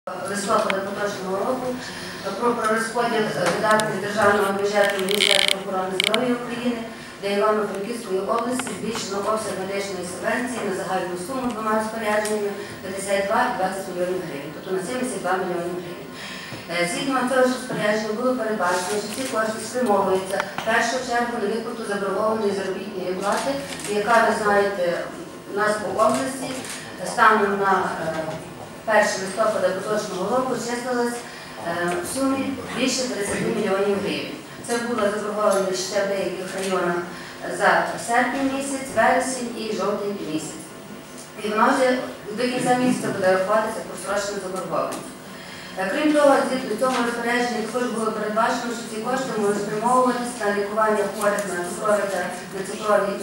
Листопада поточного року про розподіл видатків державного бюджету Міністерства охорони здоров'я України для Івано-Франківської області збільшено обсяг медичної субвенції на загальну суму двома розпорядженнями 52,20 мільйонів гривень, тобто на 72 мільйони гривень. Згідно цього розпорядження було передбачено, що ці кошти спрямовуються в першу чергу на виплату заборгованої заробітної плати, яка, ви знаєте, у нас по області станом на 1 листопада поточного року числилась в сумі більше 30 мільйонів гривень. Це було заборгованість ще в деяких районах за серпень місяць, вересень і жовтень місяць. І вона вже до кінця місяця буде рахуватися просроченою заборгованістю. Крім того, в цьому розпорядженні також було передбачено, що ці кошти можуть спрямовуватися на лікування хворих на цукровий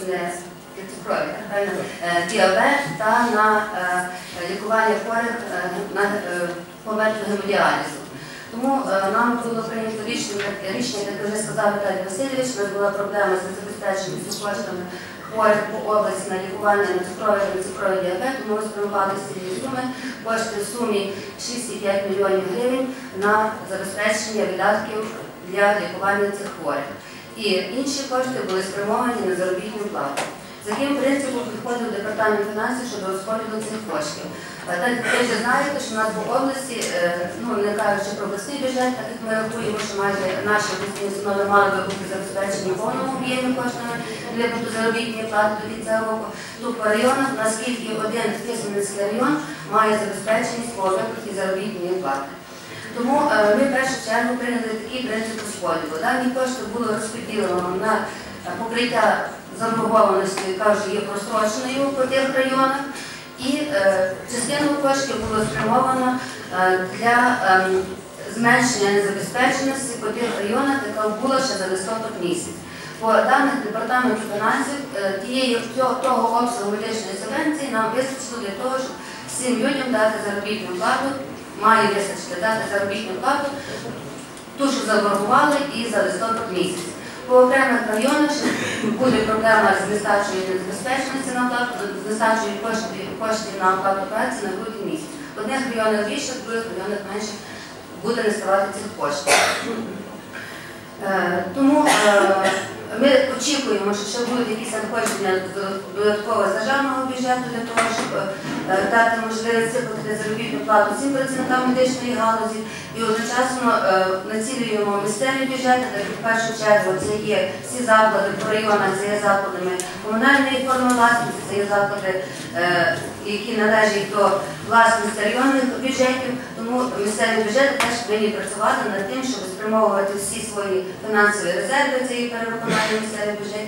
діабет та на лікування хворих на поверхню гемодіалізу. Тому нам було прийнято рішення, як вже сказав Віталій Васильович, у нас була проблема з забезпеченістю коштами хворих по області на лікування на цукровий діабет, тому ми спрямували з цієї суми кошти в сумі 6,5 мільйонів гривень на забезпечення видатків для лікування цих хворих. І інші кошти були спрямовані на заробітну плату. За яким принципом підходив департамент фінансів щодо розподілу цих коштів. Ви вже знаєте, що у нас по області, не кажучи про обласний бюджет, так як ми рахуємо, що майже наші обласні установи мали би бути забезпечені в повному об'ємі коштами для виплати заробітної плати до кінця року, то по районах, наскільки один Кисменецький район має забезпеченість по виплаті заробітної плати. Тому ми в першу чергу прийняли такий принцип розподілу. Дані кошти було розподілено на покриття заборгованості, кажу, є простроченою по тих районах, і частину коштів було спрямовано для зменшення незабезпеченості по тих районах, яка була ще за листопад місяць. По даних департаменту фінансів, того обсягу медичної субвенції нам вистачило для того, щоб всім людям дати заробітну плату, має вистачити дати заробітну плату, ту, що заборгували, і за листопад місяць. По окремих районах буде проблема з нестачею незабезпеченості на оплату, з нестачею коштів на оплату праці на грудень місяць. В одних районах більше, в других районах менше буде не ставати цих коштів. Тому ми очікуємо, що ще будуть якісь надходження додатково з державного бюджету для того, щоб дати можливість виплатити заробітну плату всім працівникам медичної галузі і одночасно націлюємо місцеві бюджети, так в першу чергу це є всі заклади по районах, це є закладами комунальної форми власності, це є заклади, які належать до власності районних бюджетів, тому місцеві бюджети теж повинні працювати над тим, щоб спрямовувати всі свої фінансові резерви цієї перевиконання місцевих бюджетів